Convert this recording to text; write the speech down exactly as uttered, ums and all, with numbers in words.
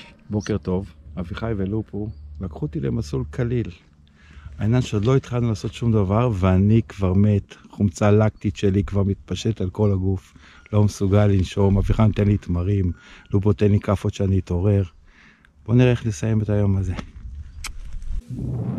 בוקר טוב, אביחי ולופו לקחו אותי למסלול קליל. העניין שעוד לא התחלנו לעשות שום דבר ואני כבר מת, חומצה לקטית שלי כבר מתפשט על כל הגוף, לא מסוגל לנשום, אביחי נותן לי תמרים, לופו תן לי כפות שאני אתעורר. בואו נראה איך נסיים את היום הזה.